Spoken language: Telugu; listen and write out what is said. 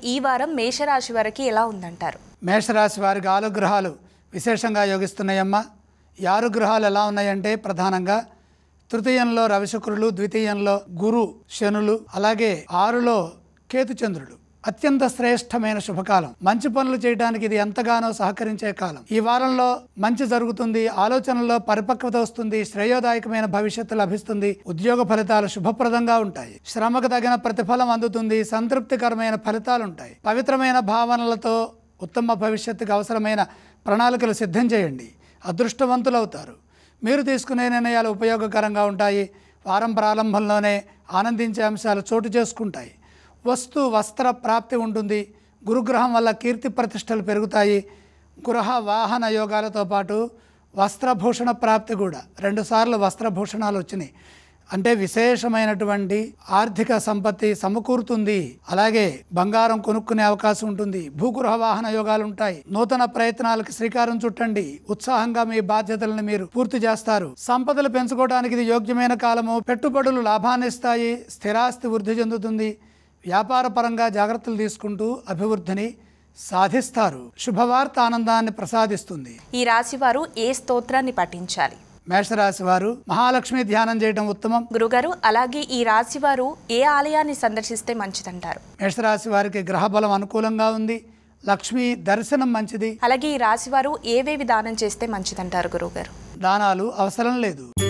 ఈ వారం మేషరాశి వారికి ఎలా ఉందంటారు? మేషరాశి వారికి 6 గ్రహాలు విశేషంగా యోగిస్తున్నాయమ్మా. ఈ 6 గ్రహాలు ఎలా ఉన్నాయంటే ప్రధానంగా తృతీయంలో రవిశుక్రులు, ద్వితీయంలో గురు శనులు, అలాగే 6లో కేతుచంద్రుడు. అత్యంత శ్రేష్టమైన శుభకాలం. మంచి పనులు చేయడానికి ఇది ఎంతగానో సహకరించే కాలం. ఈ వారంలో మంచి జరుగుతుంది, ఆలోచనల్లో పరిపక్వత వస్తుంది, శ్రేయోదాయకమైన భవిష్యత్తు లభిస్తుంది, ఉద్యోగ ఫలితాలు శుభప్రదంగా ఉంటాయి, శ్రమకు తగిన ప్రతిఫలం అందుతుంది, సంతృప్తికరమైన ఫలితాలు ఉంటాయి. పవిత్రమైన భావనలతో ఉత్తమ భవిష్యత్తుకు అవసరమైన ప్రణాళికలు సిద్ధం చేయండి. అదృష్టవంతులవుతారు. మీరు తీసుకునే నిర్ణయాలు ఉపయోగకరంగా ఉంటాయి. వారం ప్రారంభంలోనే ఆనందించే అంశాలు చోటు చేసుకుంటాయి. వస్త్ర ప్రాప్తి ఉంటుంది. గురుగ్రహం వల్ల కీర్తి ప్రతిష్టలు పెరుగుతాయి. గృహ వాహన యోగాలతో పాటు వస్త్రభూషణ ప్రాప్తి కూడా 2 సార్లు వస్త్రభూషణాలు వచ్చినాయి. అంటే విశేషమైనటువంటి ఆర్థిక సంపత్తి సమకూరుతుంది. అలాగే బంగారం కొనుక్కునే అవకాశం ఉంటుంది. భూగృహ వాహన యోగాలు ఉంటాయి. నూతన ప్రయత్నాలకు శ్రీకారం చుట్టండి. ఉత్సాహంగా మీ బాధ్యతలను మీరు పూర్తి చేస్తారు. సంపదలు పెంచుకోవడానికి ఇది యోగ్యమైన కాలము. పెట్టుబడులు లాభాన్ని ఇస్తాయి. స్థిరాస్తి వృద్ధి చెందుతుంది. వ్యాపార పరంగా జాగ్రత్తలు తీసుకుంటూ అభివృద్ధిని సాధిస్తారు. శుభవార్త ఆనందాన్ని ప్రసాదిస్తుంది. ఈ రాశి వారు ఏ స్తోత్రాన్ని పఠించాలి? మేషరాశి వారు మహాలక్ష్మి ధ్యానం చేయడం ఉత్తమం. గురుగారు, అలాగే ఈ రాశి వారు ఏ ఆలయాన్ని సందర్శిస్తే మంచిదంటారు? మేషరాశి వారికి గ్రహబలం అనుకూలంగా ఉంది. లక్ష్మి దర్శనం మంచిది. అలాగే ఈ రాశి వారు ఏవేవి దానం చేస్తే మంచిదంటారు గురుగారు? దానాలు అవసరం లేదు.